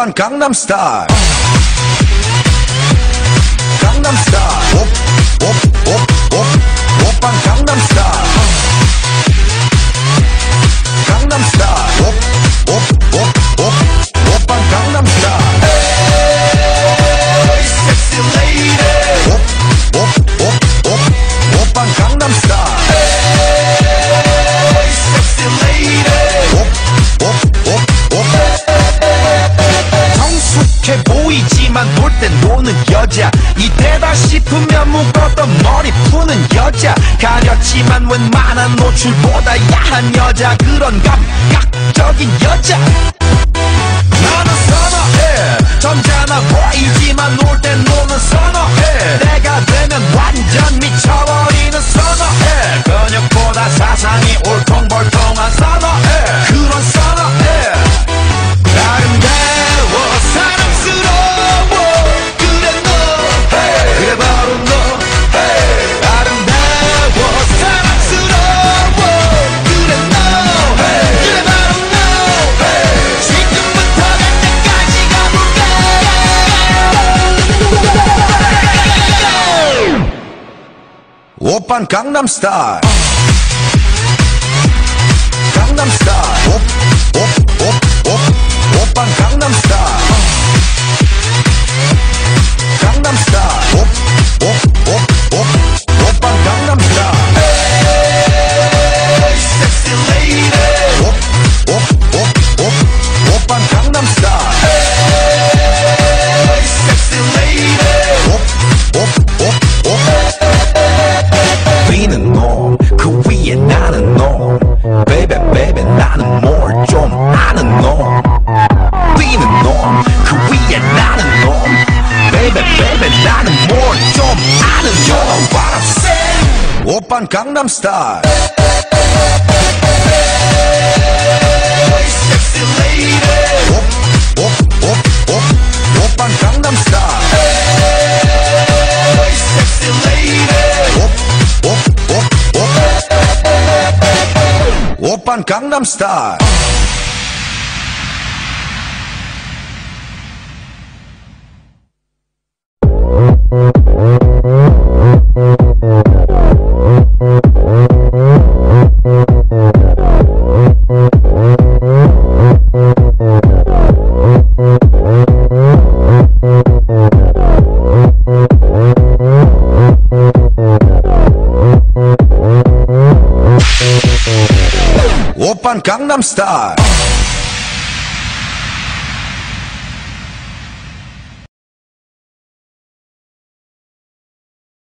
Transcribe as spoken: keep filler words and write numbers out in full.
오빤 강남스타일 강남스타일 옵옵옵옵 오빤 강남스타일 강남스타일 옵옵옵옵 오빤 강남스타일 에이 섹시 레이디 옵옵옵옵 오빤 강남스타일 에이 섹시 레이디 옵옵옵옵 성숙해 보이지만 놀 땐 노는 여자 이때다 싶으면 묶었던 머리 푸는 여자 가렸지만 웬만한 노출보다 야한 여자 그런 감각적인 여자 나는 선호해 점잖아 보이지만 놀 땐 노는 선호해 내가 되면 완전 미쳐버리는 선호해 근육보다 사상이 울퉁불퉁한 선호해 그런 선호해 아름다워 사랑스러워 그래 너 hey. 그래 바로 너 hey. 아름다워 사랑스러워 그래 너 hey. 그래 바로 너 hey. 지금부터 갈 때까지 가볼까 오빤 강남스타일 강남스타일 옵옵옵옵 오빤 강남스타일 강남스타일 옵옵옵옵 오빤 강남스타일 에이 섹시 레이디 옵옵옵옵 오빤 강남스타일 에이 섹시 레이디 옵옵옵옵 위는 놈 그 위에 나는 놈 베이베 베이베 나는 뭘 좀 아는 놈 뛰는 놈 그 위에 나는 놈 베이베 베이베 나는 뭘 좀 아는 놈 You know what I'm saying 오빤 강남스타일 섹시 레이디 옵옵옵옵 오빤 강남스타일 섹시 레이디 옵옵옵옵 오빤 강남스타일 오빤 강남스타일